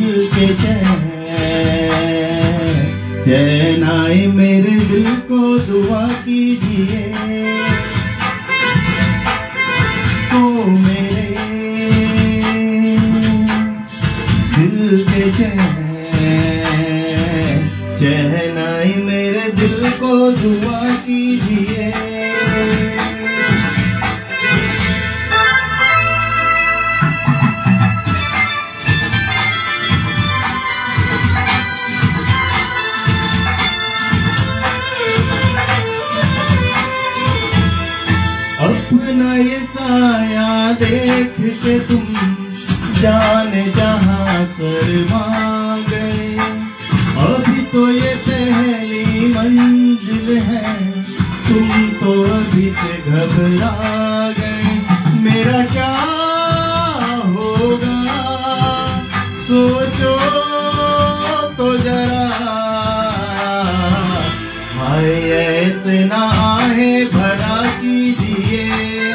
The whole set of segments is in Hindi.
दिल के चैन आए मेरे दिल को दुआ कीजिए। ओ मेरे दिल के चैन आए मेरे दिल को दुआ कीजिए। अपना ये साया देख के तुम जाने जहां शर्मा गए। अभी तो ये पहली मंजिल है, तुम तो अभी से घबरा गए। मेरा क्या होगा सोचो तो जरा, हाय ऐसे ना आहे भरा कीजिए।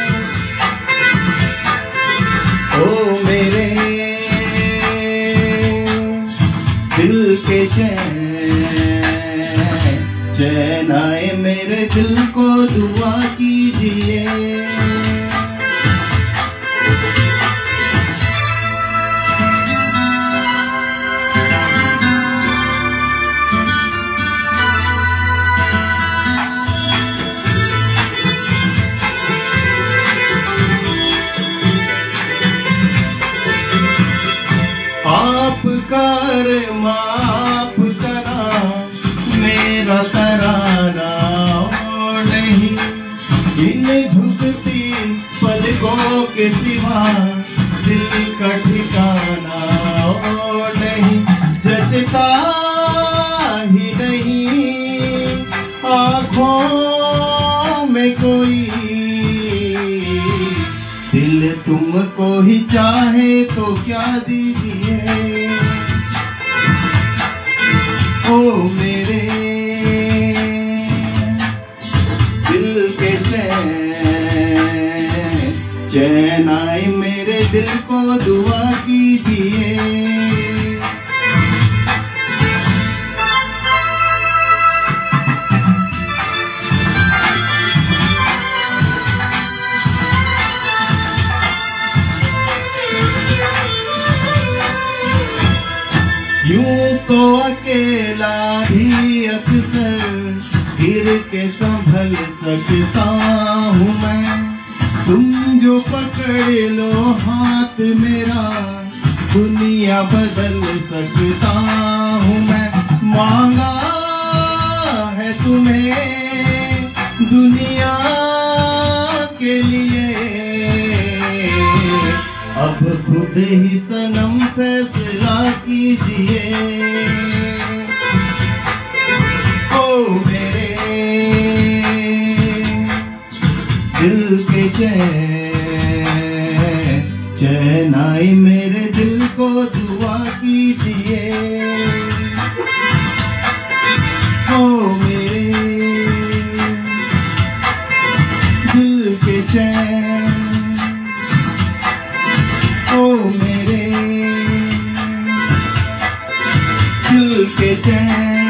ओ मेरे दिल के चैन आए मेरे दिल को दुआ कीजिए। आपका माफ करा मेरा तराना नहीं, इन झुकती पलकों के सिवा दिल का ठिकाना नहीं। जचता ही नहीं आँखों में कोई, दिल तुमको ही चाहे तो क्या दीजिए। ओ मेरे दिल के चैन आए मेरे दिल को दुआ कीजिए। यूं तो अकेला भी अक्सर गिर के संभल सकता हूँ मैं, तुम जो पकड़ लो हाथ मेरा दुनिया बदल सकता हूँ मैं। मांगा है तुम्हें दुनिया के लिए, अब खुद ही सनम फैसला कीजिए। ओ मेरे दिल के चैन आए मेरे दिल को दुआ कीजिए। ओ मेरे दिल के चैन, ओ मेरे दिल के चैन।